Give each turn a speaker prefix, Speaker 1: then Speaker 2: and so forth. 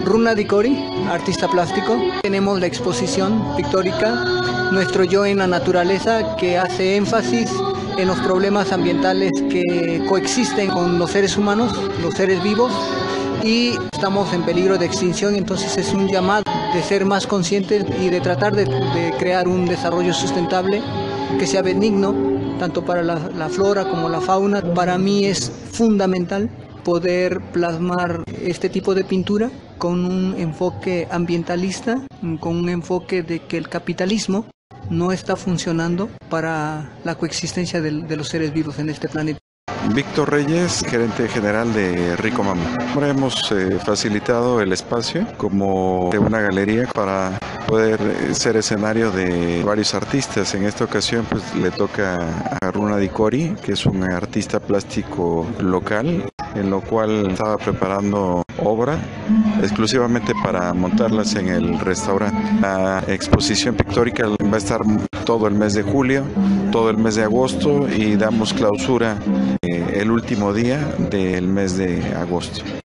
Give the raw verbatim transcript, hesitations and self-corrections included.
Speaker 1: Runa Di Cori, artista plástico. Tenemos la exposición pictórica Nuestro Yo en la Naturaleza, que hace énfasis en los problemas ambientales que coexisten con los seres humanos, los seres vivos, y estamos en peligro de extinción. Entonces es un llamado de ser más conscientes y de tratar de, de crear un desarrollo sustentable que sea benigno tanto para la, la flora como la fauna. Para mí es fundamental poder plasmar este tipo de pintura con un enfoque ambientalista, con un enfoque de que el capitalismo no está funcionando para la coexistencia de, de los seres vivos en este planeta.
Speaker 2: Víctor Reyes, gerente general de Rico Mamo. Hemos eh, facilitado el espacio como de una galería para poder ser escenario de varios artistas. En esta ocasión pues le toca a Runa Di Cori, que es un artista plástico local, en lo cual estaba preparando obra exclusivamente para montarlas en el restaurante. La exposición pictórica va a estar todo el mes de julio, todo el mes de agosto, y damos clausura eh, el último día del mes de agosto.